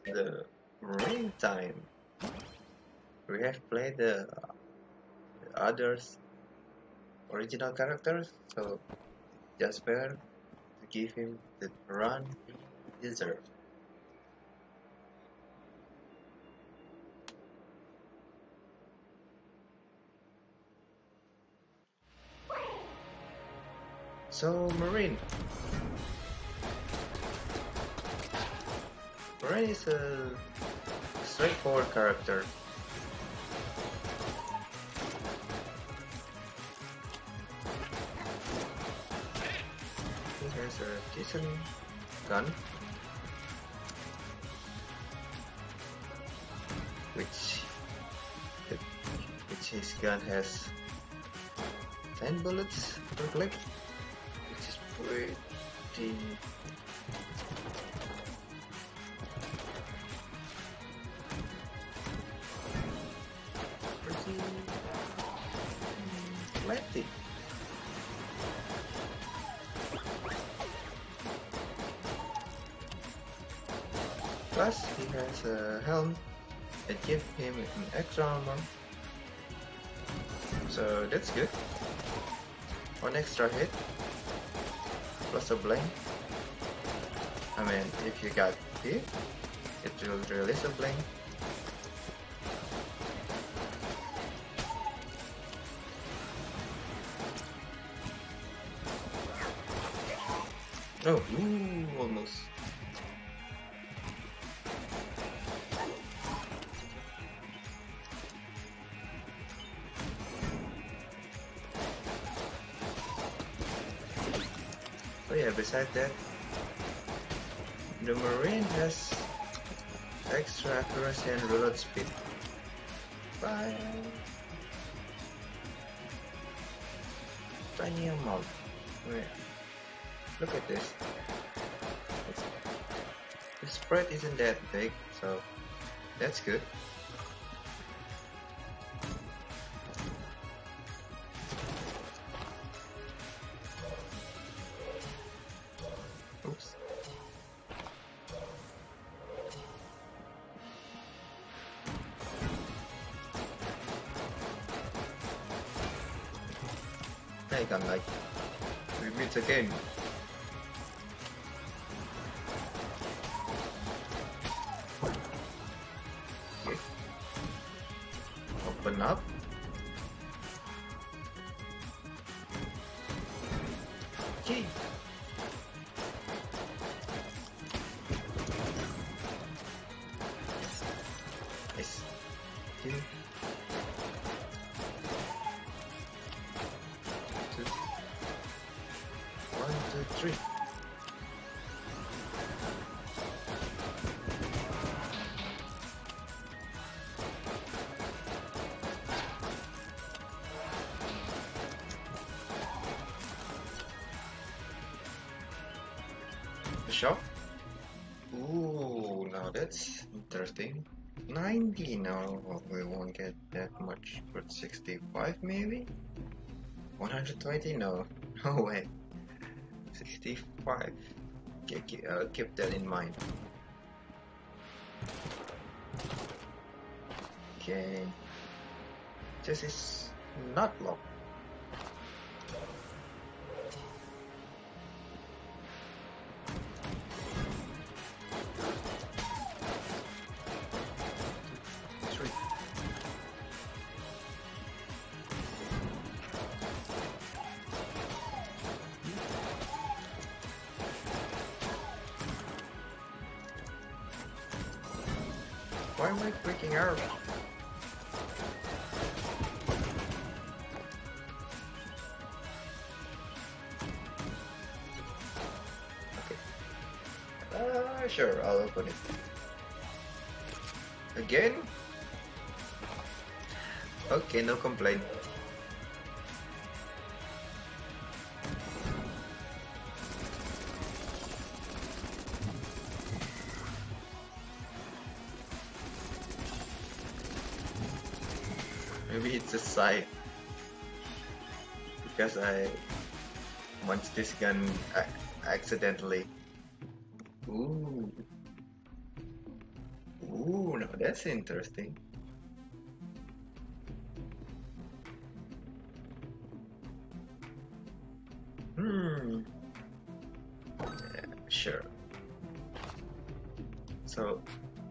the Marine time. We have played the others original characters, so just fair to give him the run he deserves. So Marine is a straightforward character. He has a decent gun, which which his gun has 10 bullets per clip, which is pretty pretty plenty. Plus, he has a helm that gives him an extra armor, so that's good. One extra hit, plus a blank. I mean, if you got hit, it will release a blank. Oh, ooh, almost. So yeah, besides that, the Marine has extra accuracy and reload speed by tiny amount. Oh yeah, look at this. It's, the spread isn't that big, so that's good. Oops. I can like repeat again. Okay. Open up. Key. Nice. Two, two, one, two, three. The shop. Ooh, now that's interesting. 90, no, we won't get that much, but 65 maybe? 120, no, no way. 65. Keep that in mind. Okay, this is not locked. Three. Why am I freaking out? Okay. Sure, I'll open it. Again? Okay, no complaint. Maybe it's a side because I launched this gun accidentally. Ooh. Ooh, now that's interesting. Hmm, sure. So,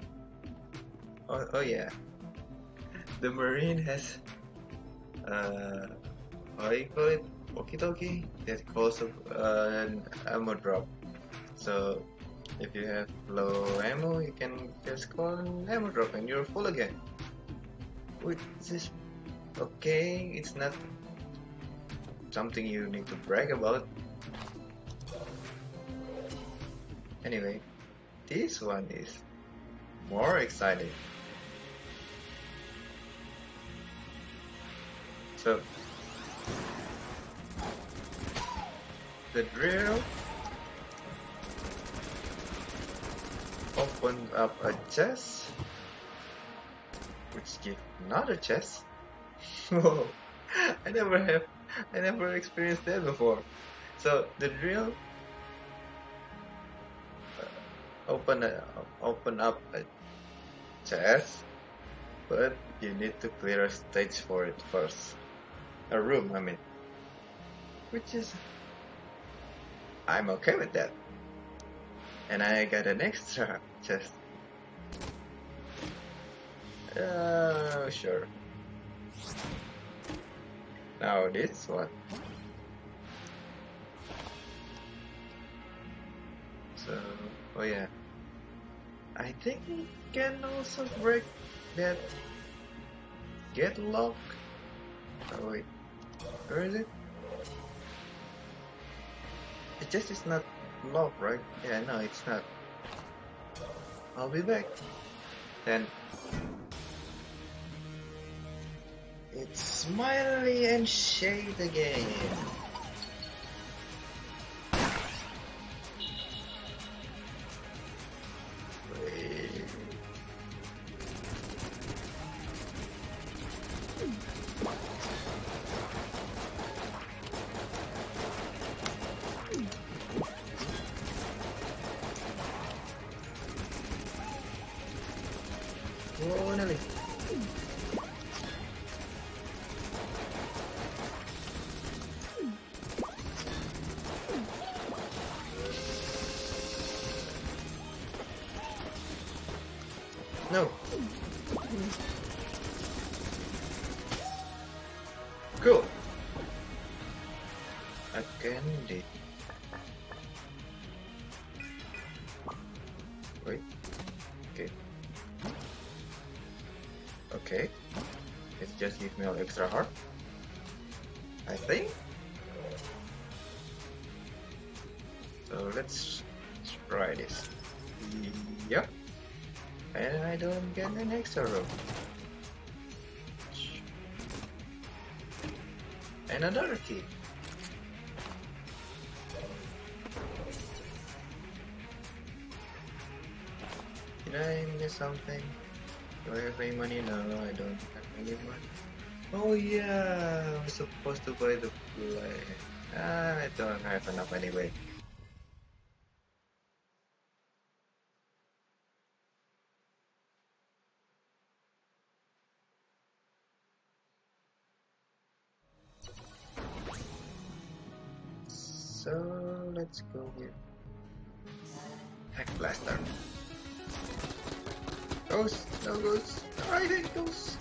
oh yeah, the Marine has, uh, how do you call it? Walkie-talkie? That calls an ammo drop. So, if you have low ammo, you can just call an ammo drop and you're full again. Which is okay, it's not something you need to brag about. Anyway, this one is more exciting. So, the drill opens up a chest, which gives another chest. Whoa, I never have, I never experienced that before. So the drill open a, open up a chest, but you need to clear a stage for it first. A room, I mean. Which is, I'm okay with that. And I got an extra chest. Sure. Now this one. So, oh yeah. I think you can also break that get lock. Oh wait, where is it? It just is not locked, right? Yeah, no, it's not. I'll be back. Then it's Smiley and Shade again. Wait. Oh, Nelly. No. Cool. A candy. Wait. Okay. Okay. It's just give me an extra heart. I think. So let's try this. Yep. And I don't get an extra room. And another key. Did I miss something? Do I have any money? No, I don't have any money. Oh yeah, I was supposed to buy the plane. I don't have enough anyway. So let's go with Heck Blaster. Goes, no goes, I think goes.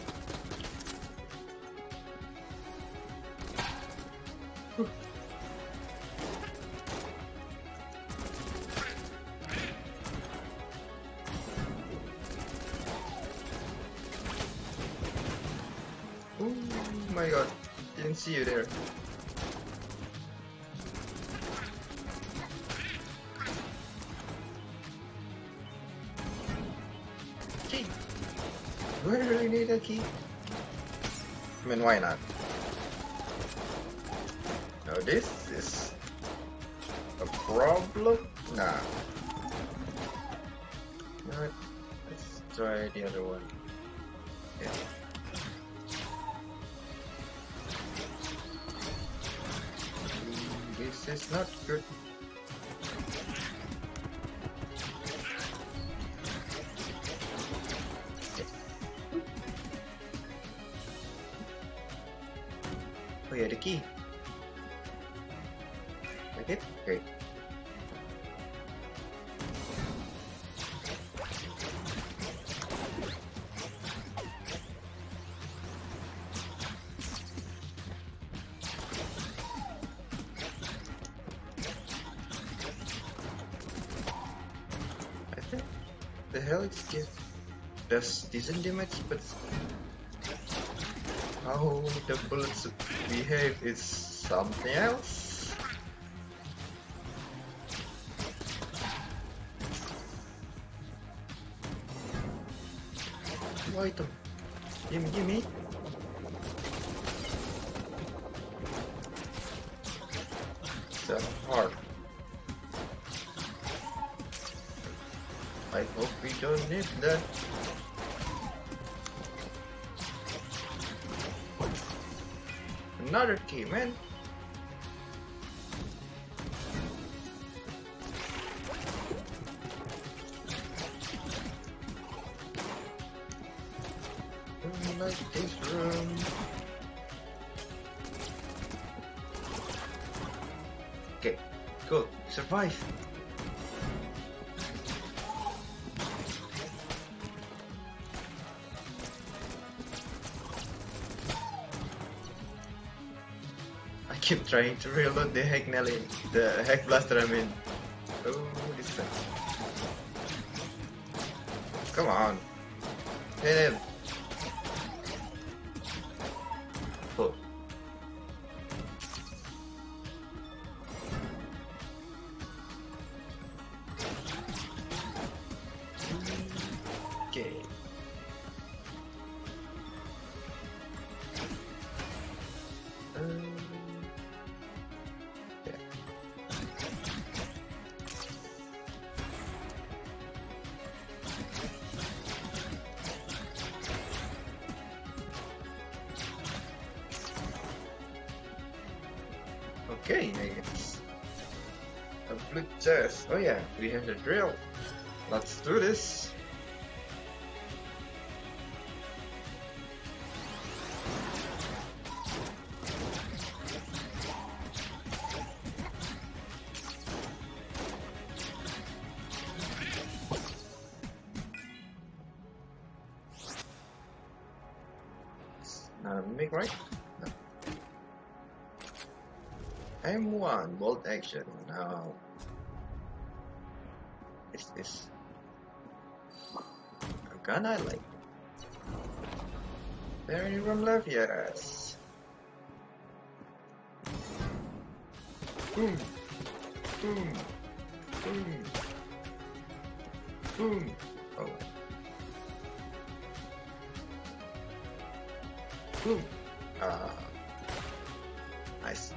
Oh my god, didn't see you there. Key! Do I really need a key? I mean, why not? Now this is a problem? Nah. You know what? Let's try the other one. Yeah. This is not good. yeah, the key. Like it? Okay. I think the helix does decent damage, but how the bullets behave is something else. Why the? Gimme. So hard. I hope we don't need that. Another key, man. Don't like this room. Okay, good. Survive. I keep trying to reload the heck blaster. I mean, oh, this thing. Come on, hit him. Cool. Okay. Yeah. Okay, I guess. A blue chest. Oh yeah, we have the drill. Let's do this. Not a mimic, right? No. M1 bolt action. Now, is this a gun I like? There any room left? Yes. Boom, boom, boom, boom. Oh. Boom. Nice.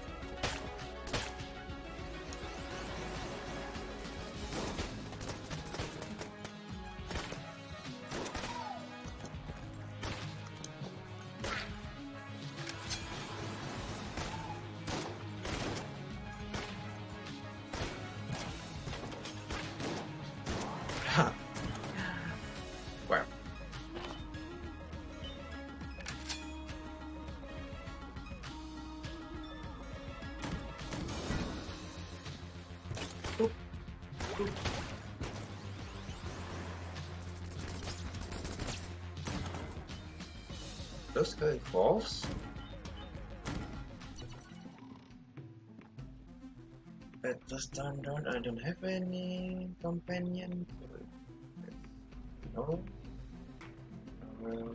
Wow. Boop, boop. Those guys false? That just turned out I don't have any companion. No. Uh,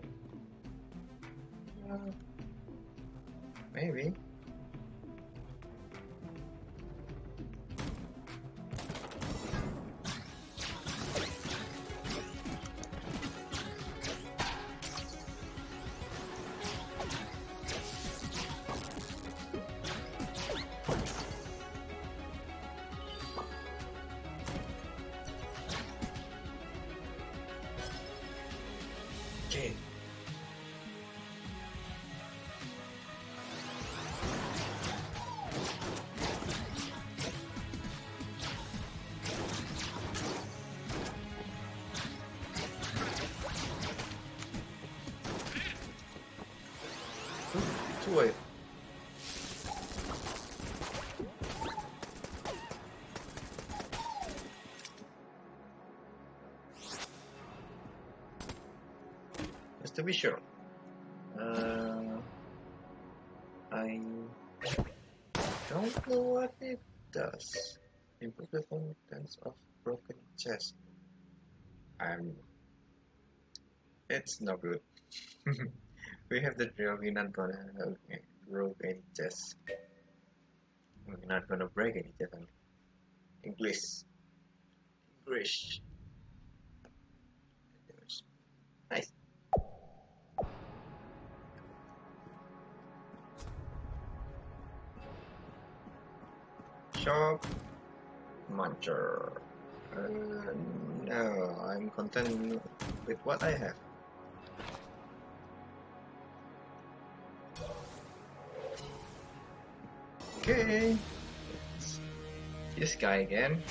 maybe. Okay. Two way. just to be sure. I don't know what it does. Improve the contents of broken chest. It's no good. We have the drill. We're not gonna broke any chest. We're not gonna break any chest. English. English. Nice. Shop. Muncher. No, I'm content with what I have. Okay. This guy again.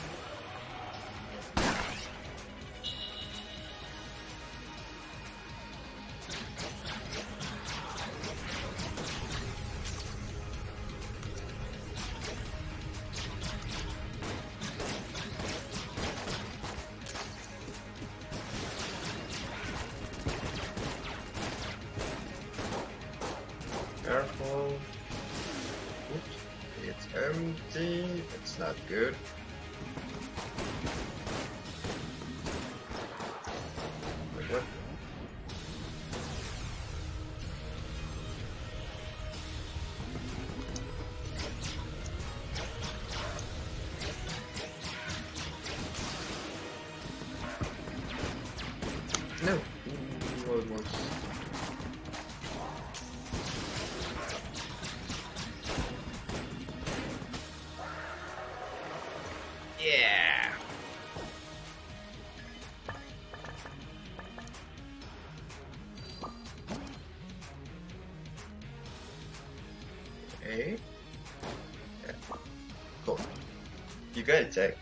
Careful. Oops. It's empty. It's not good. Wait, what? No. Ooh, almost. Yeah. Okay. Yeah. Cool. You gotta check.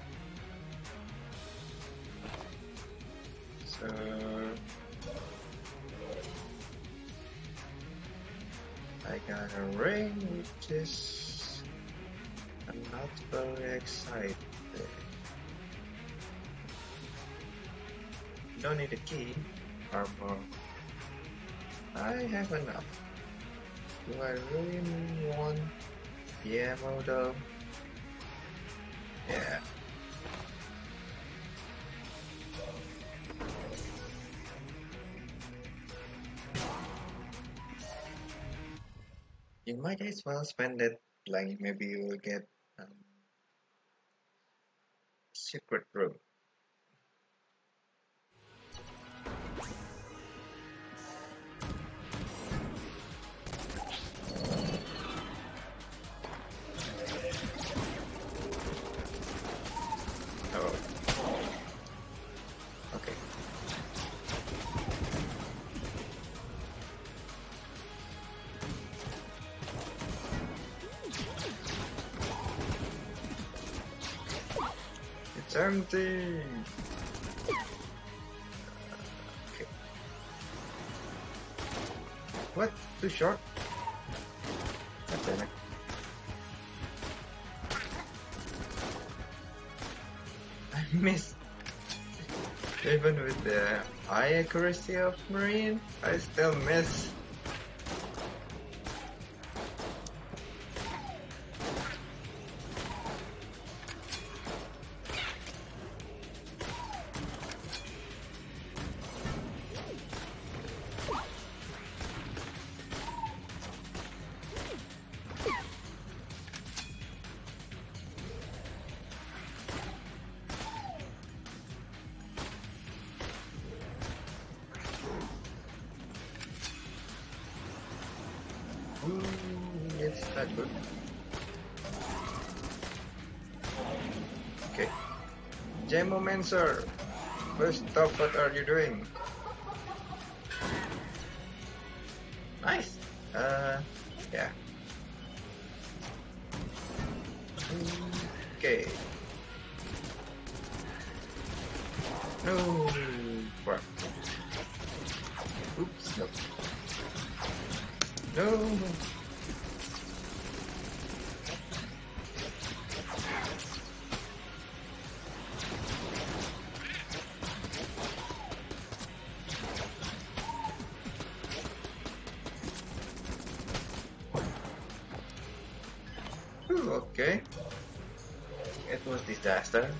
So I got a ring, which is I'm not very excited. Don't need a key. Armor. I have enough. Do I really want the ammo though? Yeah. You might as well spend it. Like maybe you will get secret room. Oh. Okay. It's empty. Okay. What? Too short? God damn it. I missed. Even with the high accuracy of Marine, I still miss. Ooh, it's not good. Okay. Gemomancer! First stop, what are you doing? Nice! Yeah. Okay. No! Crap. Oops, no. No! disaster.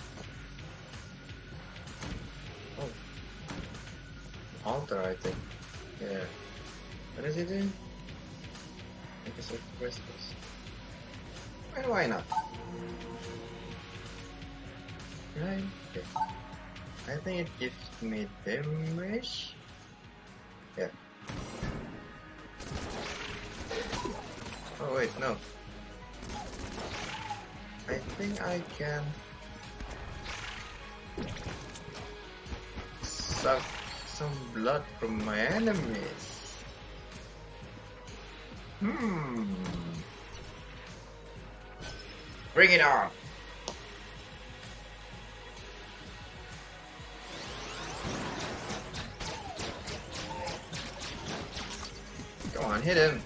Oh, altar, I think. Yeah. What is it doing? I guess it's crystals. Well, why not? Right. Okay. I think it gives me damage. Yeah. Oh wait, no. I think I can suck some blood from my enemies. Bring it on! Come on, hit him!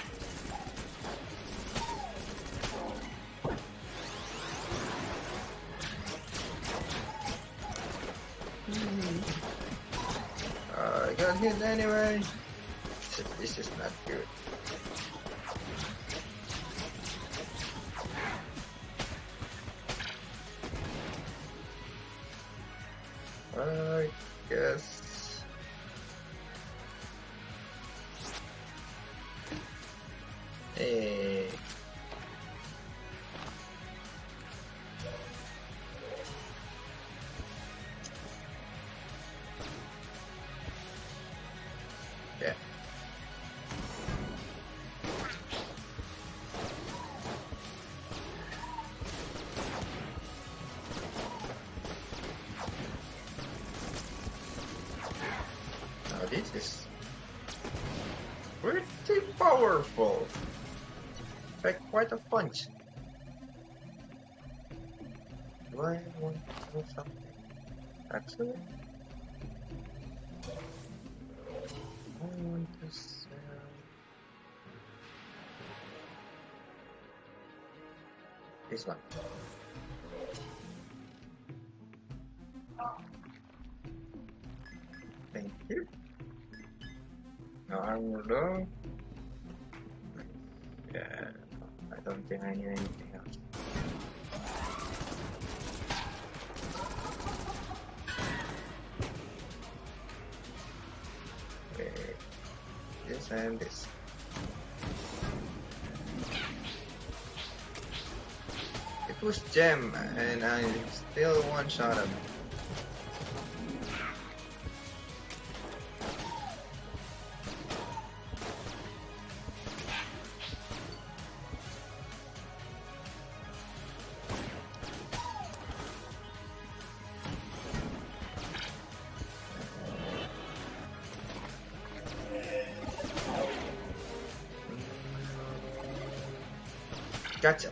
I got hit anyway. This is not good. I guess. Hey. Yeah. Now this is pretty powerful. Like quite a punch. Do I want to do something? Actually, I want to sell this one. Thank you. No armor though. Yeah, I don't think I need anything else. Wait, this and this. It was gem, and I still one-shot him. Gotcha.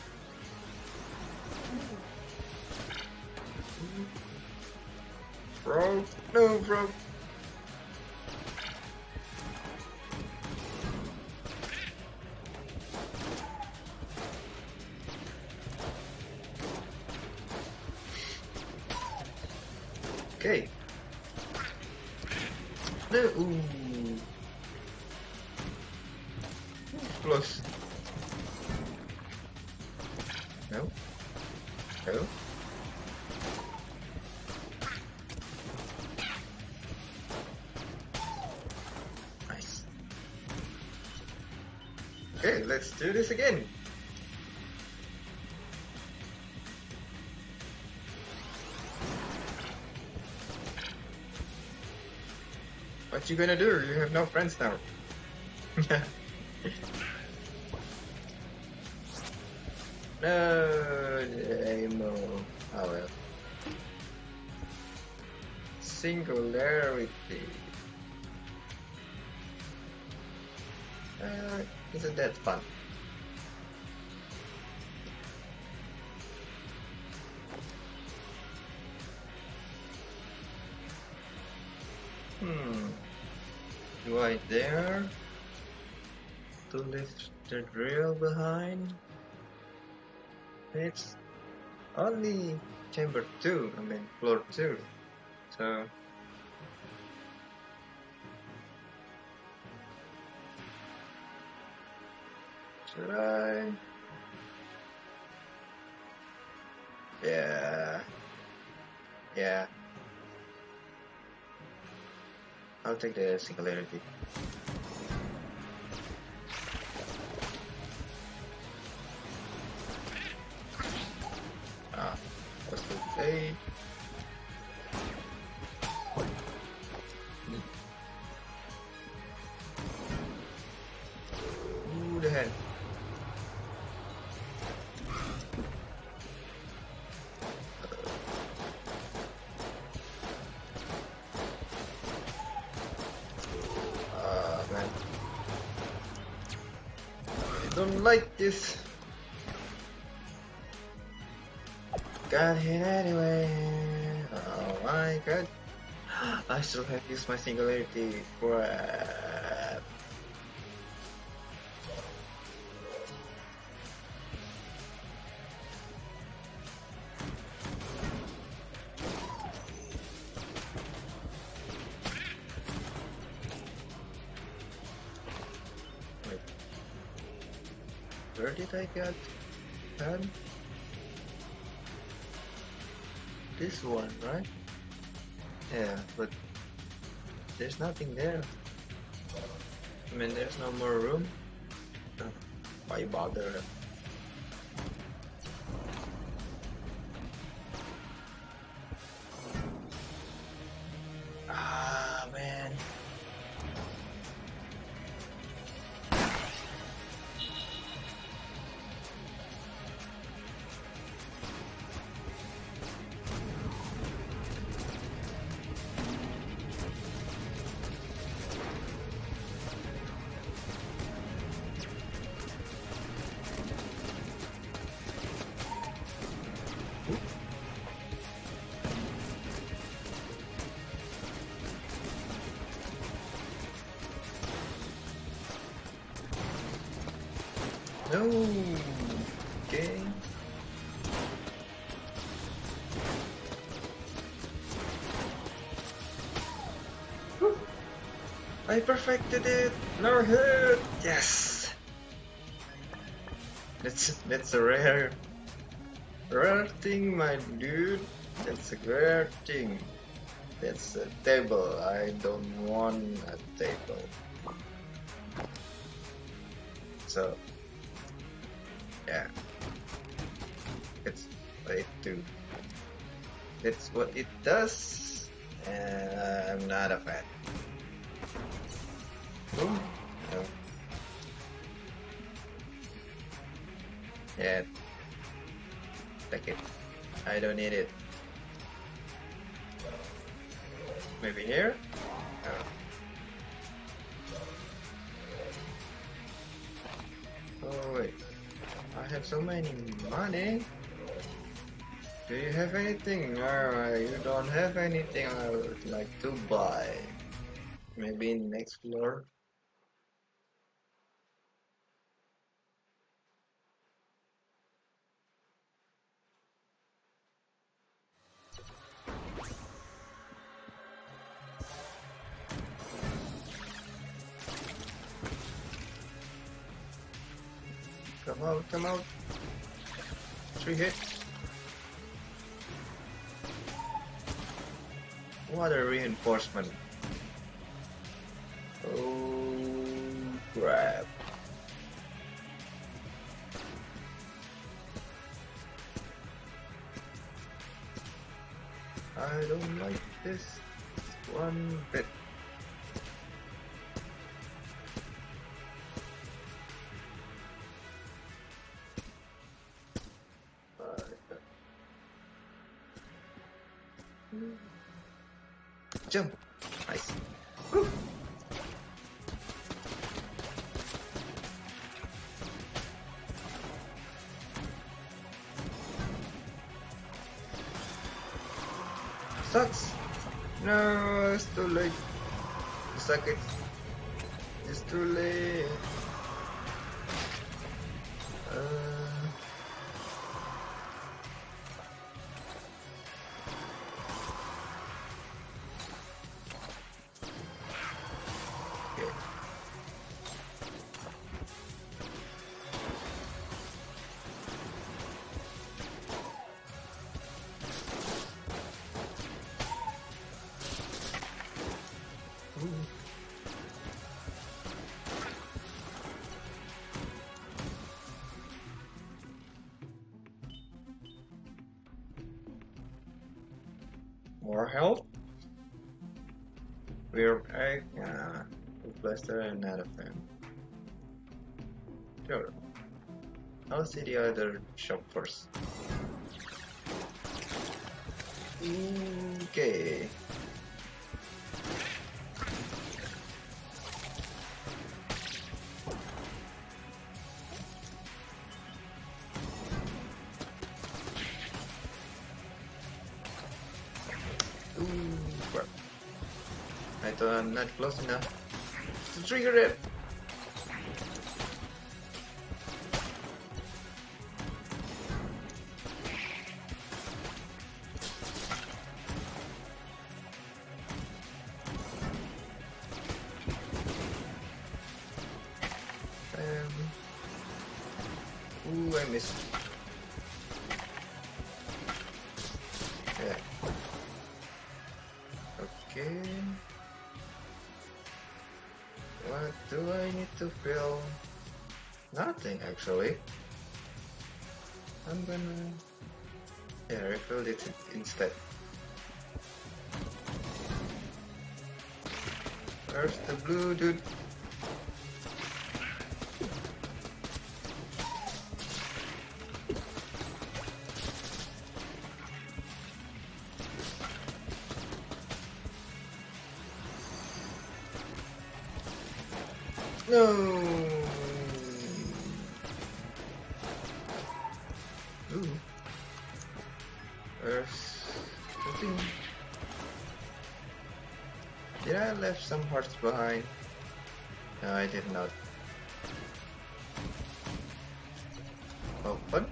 Bro, no, bro. Okay. No, ooh. Close. No. No. Nice. Okay, let's do this again. What you gonna do? You have no friends now. No, ammo. Oh well. Singularity. Isn't that fun? Do I dare to leave the drill behind? It's only chamber 2, I mean floor 2. So should I? Yeah. Yeah. I'll take the singularity. Ah, was too late. Ooh, the hand. Ah, man. I don't like this. Got hit anyway. Oh my god. I still have used my singularity. Crap. Wait, where did I get that? This one, right? Yeah, but there's nothing there. I mean, there's no more room. Why bother? Ah, man. No. Okay. I perfected it. No hit. Yes. That's a rare thing, my dude. That's a rare thing. That's a table. I don't want a table. So yeah, it's what it do. That's what it does. And I'm not a fan. Boom. No. Yeah, take it. I don't need it. Maybe here? No. Oh wait, I have so many money. Do you have anything? No, you don't have anything I would like to buy. Maybe next floor? Come out, come out. 3 hits. What a reinforcement. Oh, crap. I don't like this one bit. Jump. Nice. Woo. Sucks. No, it's too late. Suck it. It's too late. Okay. More health. We're egg. Blaster and not a fan. Sure. I'll see the other shop first. Okay. Ooh, crap. I thought I'm not close enough to trigger it. Ooh, I missed. Yeah. Okay. What do I need to fill? Nothing actually. I'm gonna refill it instead. Where's the blue dude? No. Ooh. Where's the thing? Did I left some hearts behind? No, I did not. Open.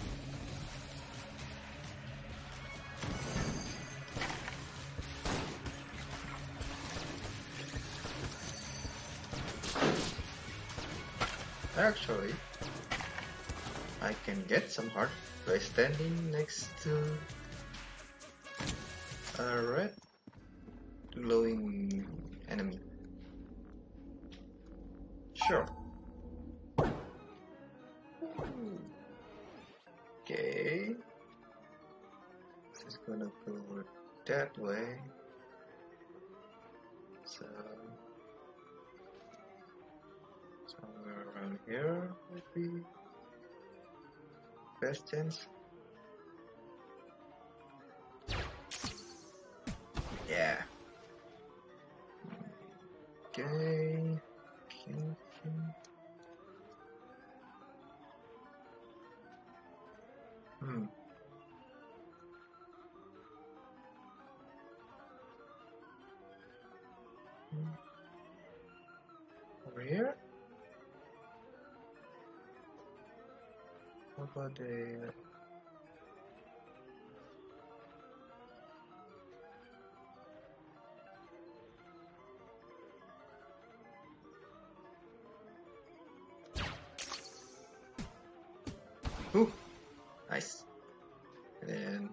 Actually, I can get some heart by standing next to a red glowing enemy. Sure. Okay. Just gonna go that way. So somewhere around here would be best chance. Yeah. Okay. Okay. Hmm. Over here? What about the... Ooh! Nice. And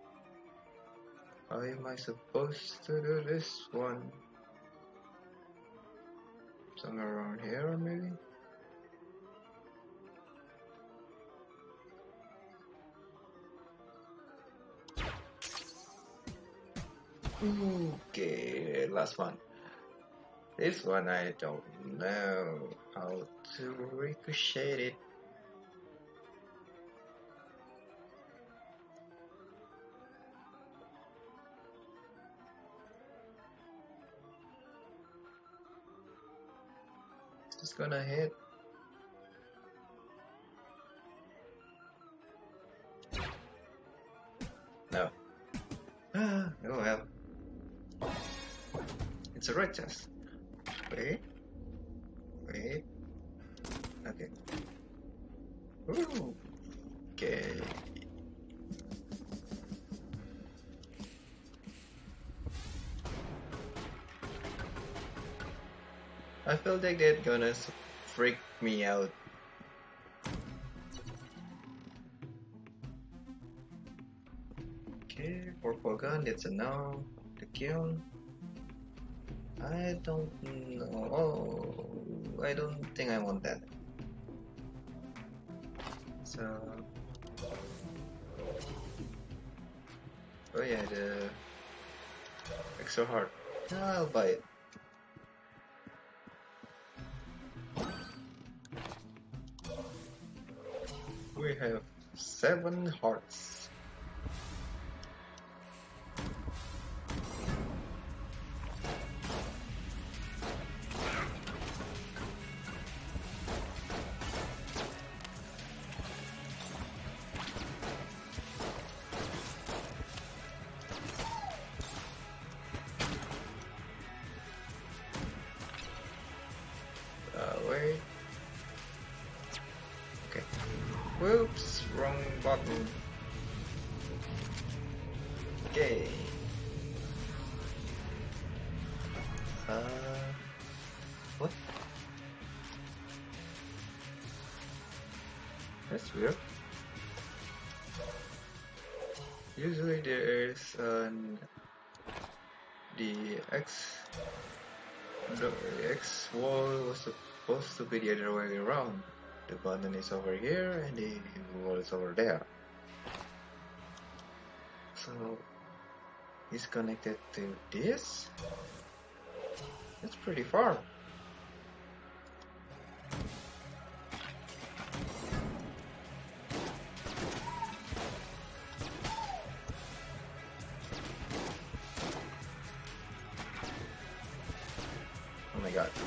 how am I supposed to do this one? Somewhere around here, maybe? Okay, last one. This one I don't know how to ricochet it. Just gonna hit. No. Oh well. It's a red chest. Wait. Wait. Okay. Ooh. Okay. I feel like they're gonna freak me out. Okay, purple gun, that's a no. The kill. I don't know. Oh, I don't think I want that. So, oh yeah, the Extra hard. I'll buy it. We have 7 hearts. Wait. Okay. Whoops, wrong button. Okay. What? That's weird. Usually there's the X wall was supposed to be the other way around. The button is over here and the wall is over there. So it's connected to this. That's pretty far. Oh my god.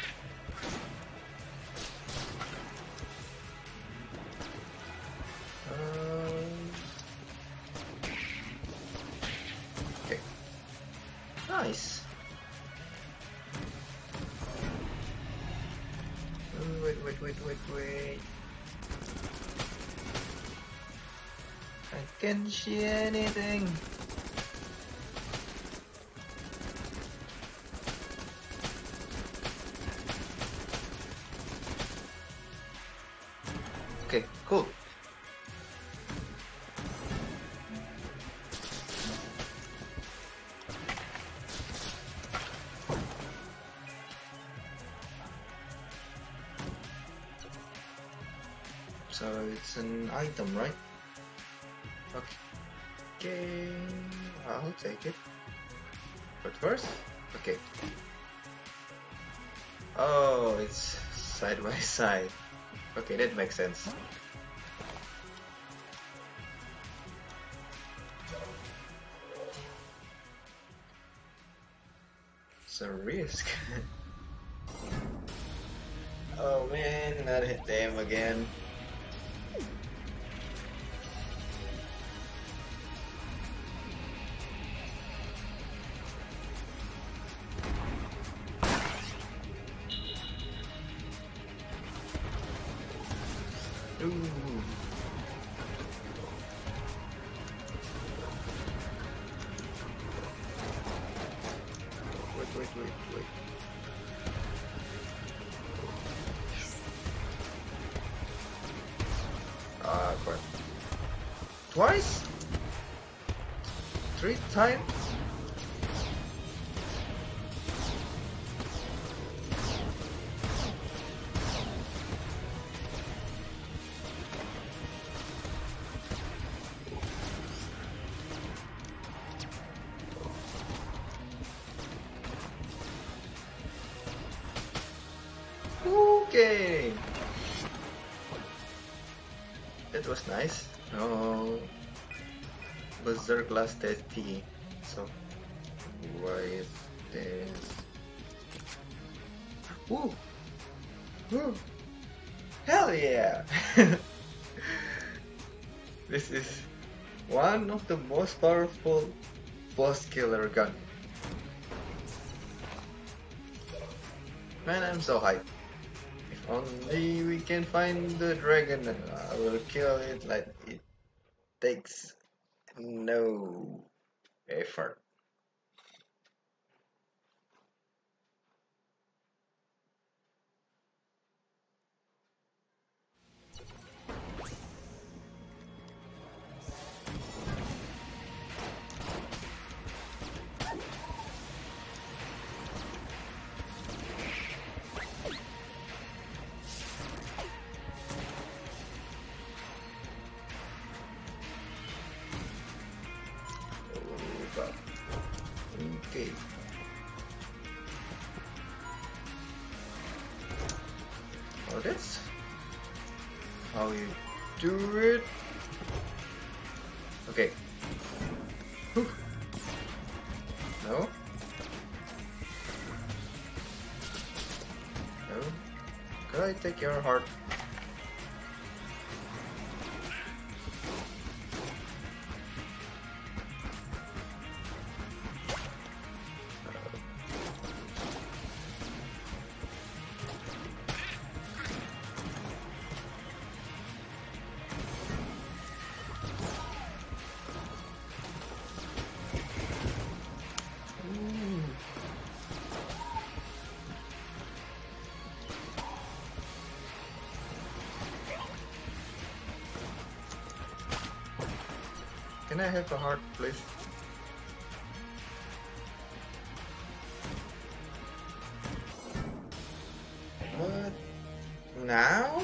Okay. Nice. Wait. I can't see anything. Okay, cool. So it's an item, right? Okay, I'll take it. But first, okay. Oh, it's side by side. Okay, that makes sense. It's a risk. Oh man, not hit them again. Ooh. Wait. Ah, crap. Twice? 3 times? Okay. That was nice. Oh, Berserk lasted T. So, why is this? Woo! Woo! Hell yeah! This is one of the most powerful boss killer gun. Man, I'm so hyped. If only we can find the dragon, I will kill it like it takes no effort. Okay. Oh, that's how you do it. Okay. Whew. No. No. Could I take your heart? Ooh. Can I have a heart, please? What? Now?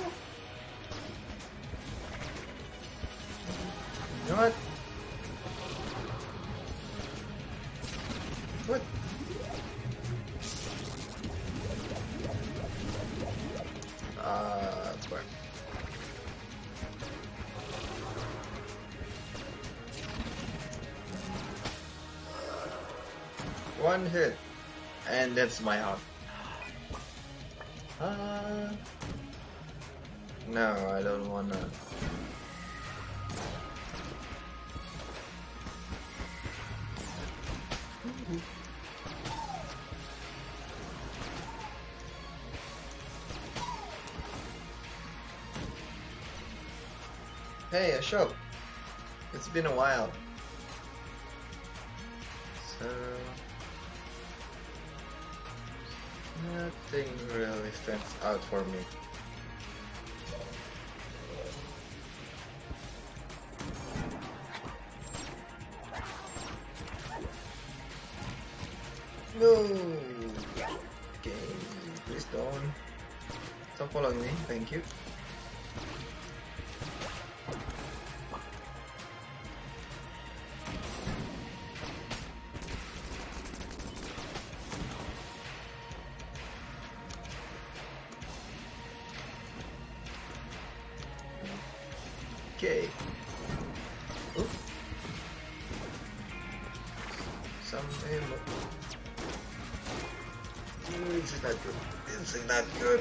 You know what? What? Crap. One hit, and that's my heart. No, I don't wanna. Hey, a shop. It's been a while. So nothing really stands out for me. No. Okay, please don't. Stop following me. Thank you. Okay. Oop. Some ammo. This is not good. This is not good.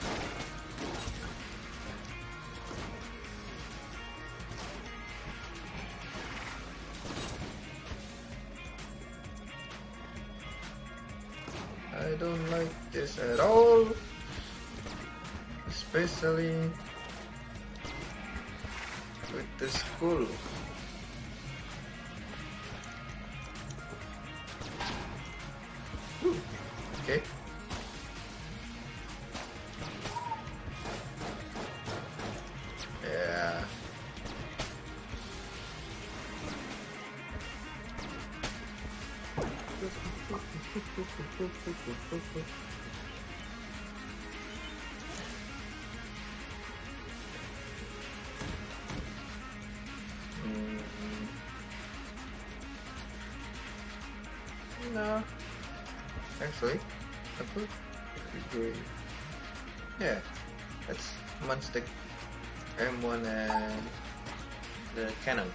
I don't like this at all. Especially with the school. Ooh. Okay. Yeah. No, actually, I could agree. Yeah, let's munch M1 and the cannon.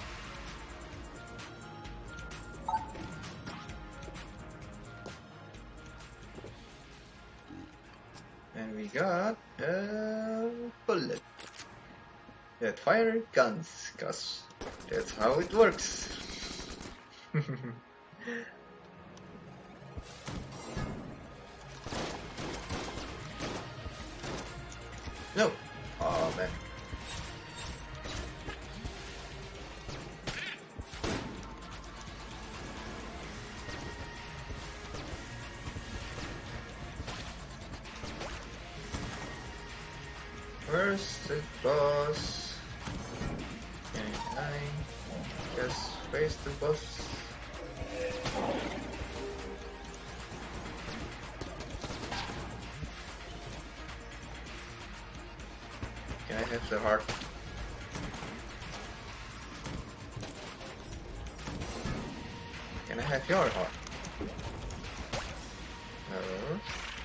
And we got a bullet that fire guns, cause that's how it works. No. Oh man. Where's the boss? Can I just face the boss? Can I have the heart? Can I have your heart? No.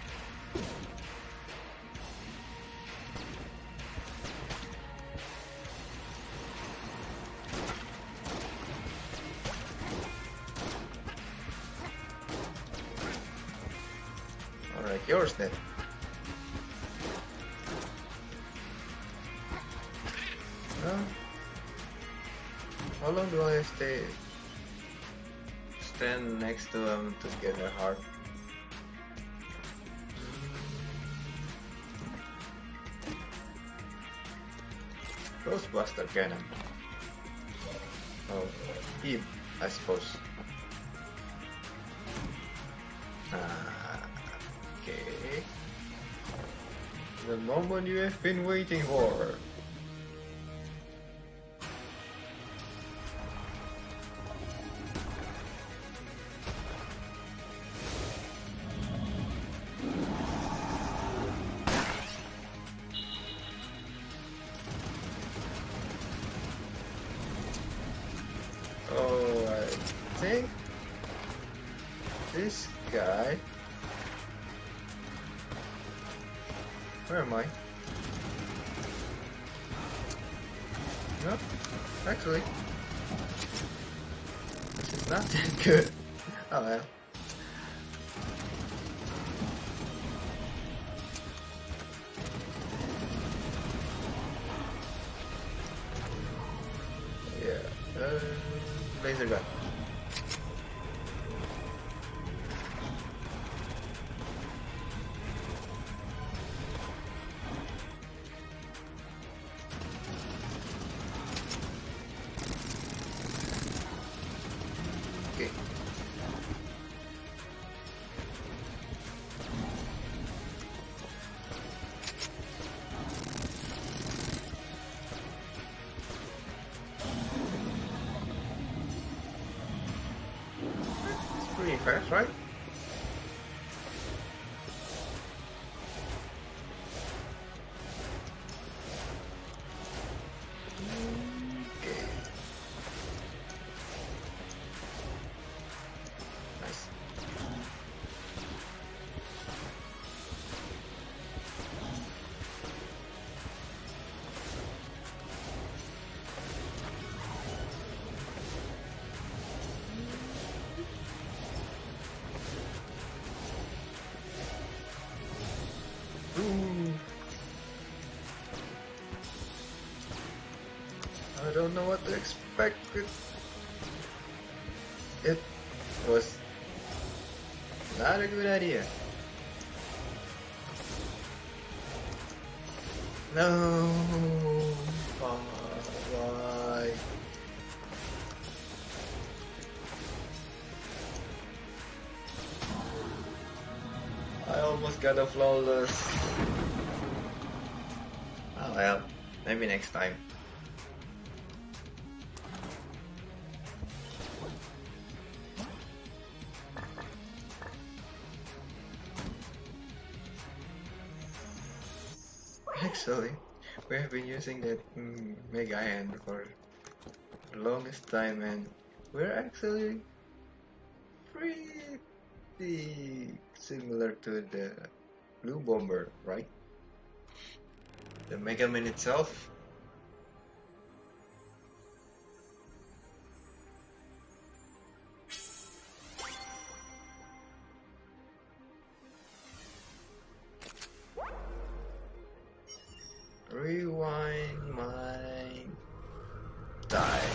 Alright, yours then. No. How long do I stand next to him to get a heart? Ghostbuster cannon. Oh, heat, I suppose. Okay. The moment you have been waiting for. Oh, I think this guy. Where am I? No, actually, this is not that good. Oh well. Yeah, laser gun. Okay. It's pretty fast, right? Okay. Nice. Ooh. I don't know what to expect. It was not a good idea. No. Why? I almost got a flawless. Oh well, maybe next time. Actually, we have been using that Mega Hand for the longest time, and we're actually pretty similar to the Blue Bomber, right? The Mega Man itself. Rewind my die.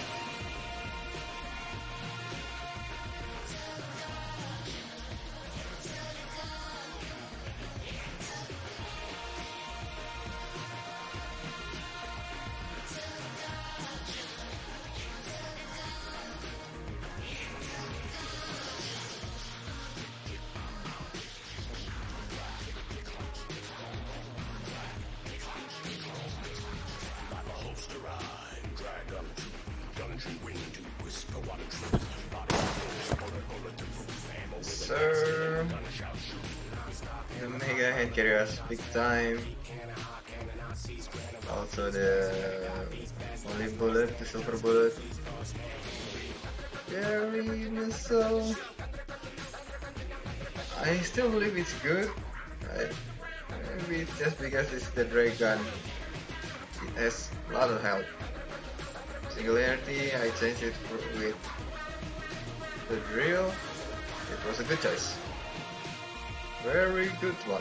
Sir, the Mega Hand carry us big time. Also the Olive Bullet, the Silver Bullet. Very missile. I still believe it's good. I, Maybe it's just because it's the dragon. It has a lot of health. Singularity, I changed it with the drill. It was a good choice. Very good one.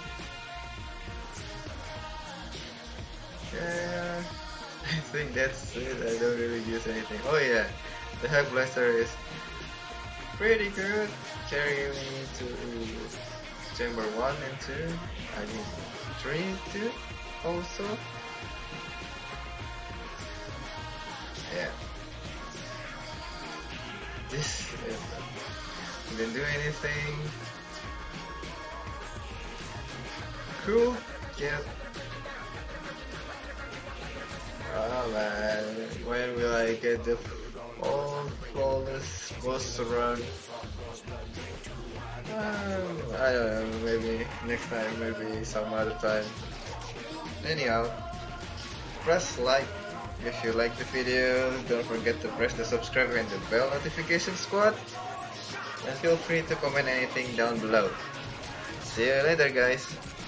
Yeah, I think that's it. I don't really use anything. Oh yeah, the Hack Blaster is pretty good. Carrying me to chamber 1 and 2. I mean 3 too also. Yeah. This didn't do anything. Cool. Yeah. Oh man, when will I get the all flawless boss run? I don't know, maybe next time, maybe some other time. Anyhow, press like if you like the video, don't forget to press the subscribe and the bell notification squad, and feel free to comment anything down below. See you later guys!